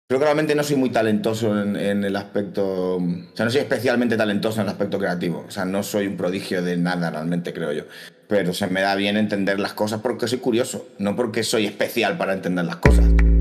Creo que realmente no soy muy talentoso en el aspecto, o sea, no soy especialmente talentoso en el aspecto creativo, o sea, no soy un prodigio de nada realmente, creo yo, pero se me da bien entender las cosas porque soy curioso, no porque soy especial para entender las cosas.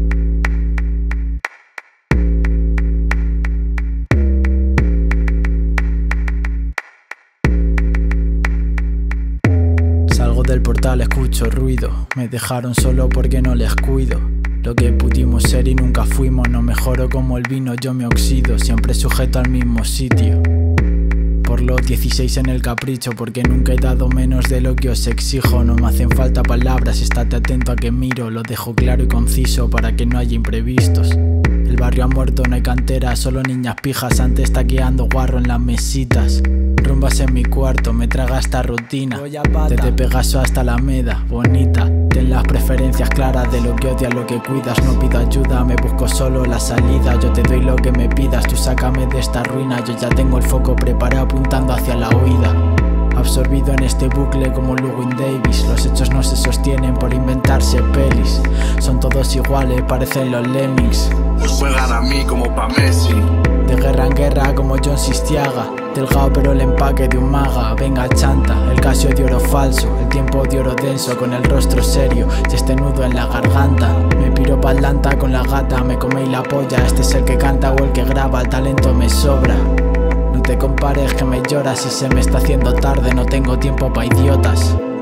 Salgo del portal, escucho ruido. Me dejaron solo porque no les cuido. Lo que pudimos ser y nunca fuimos. No mejoro como el vino, yo me oxido. Siempre sujeto al mismo sitio. Por los 16 en el capricho, porque nunca he dado menos de lo que os exijo. No me hacen falta palabras, estate atento a que miro. Lo dejo claro y conciso para que no haya imprevistos. El barrio ha muerto, no hay cantera, solo niñas pijas antes taqueando guarro en las mesitas. Rumbas en mi cuarto, me traga esta rutina. Desde Pegaso hasta la Meda, bonita. Ten las preferencias claras de lo que odias, lo que cuidas. No pido ayuda, me busco solo la salida. Yo te doy lo que me pidas, tú sácame de esta ruina. Yo ya tengo el foco preparado apuntando hacia la huida. Absorbido en este bucle como Llewyn Davis. Los hechos no se sostienen por inventarse pelis. Son todos iguales, parecen los lemmings. Juegan a mí como pa' Messi. De guerra en guerra como John Sistiaga. Delgado pero el empaque de un maga. Venga chanta, el Casio de oro falso. El tiempo de oro denso con el rostro serio y este nudo en la garganta. Me piro pa' Atlanta con la gata. Me coméis la polla, este es el que canta o el que graba. El talento me sobra. No te compares que me lloras y se me está haciendo tarde. No tengo tiempo pa' idiotas.